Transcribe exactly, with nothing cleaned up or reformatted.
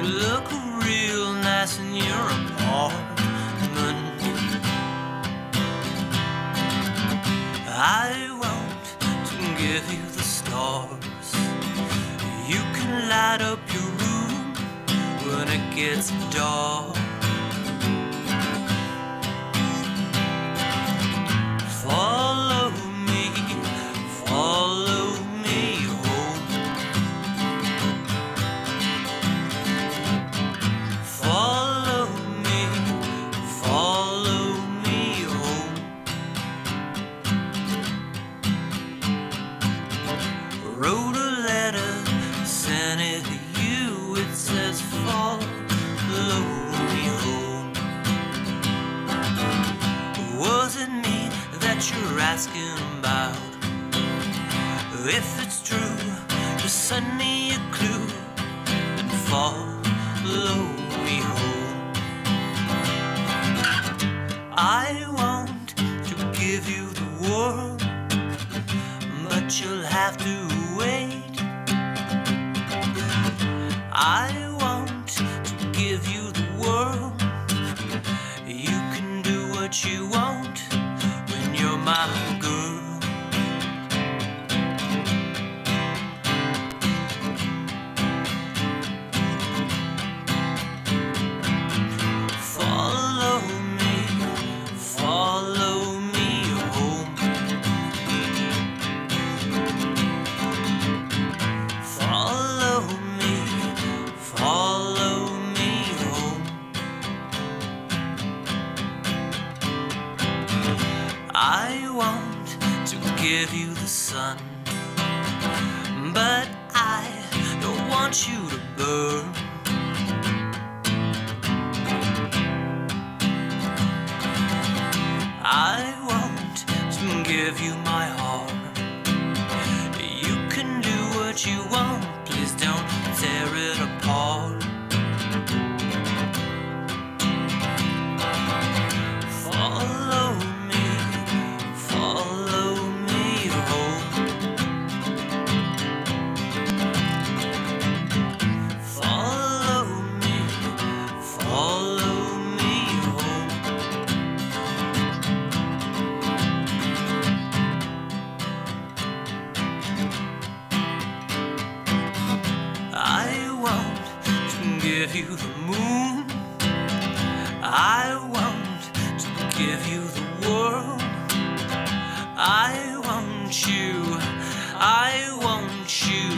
look real nice in your apartment. I want to give you the stars. You can light up your room when it gets dark. Follow me, follow me home. Follow me, follow me home. Wrote a letter, sent it to you. It says follow me home. Was it me that you're asking about? If it's true, just send me a clue and follow me home. I want to give you the world, but you'll have to wait. I want to give you the world. You can do what you want when you're my girl. Follow me, follow me home. Follow me, follow me home. I want to give you the sun, but I don't want you to burn. I want to give you my heart. You can do what you want, please don't tear it apart. Follow me, follow me home. Follow me, follow me home. I want to give you the moon. I want to give you the world. I want you, I want you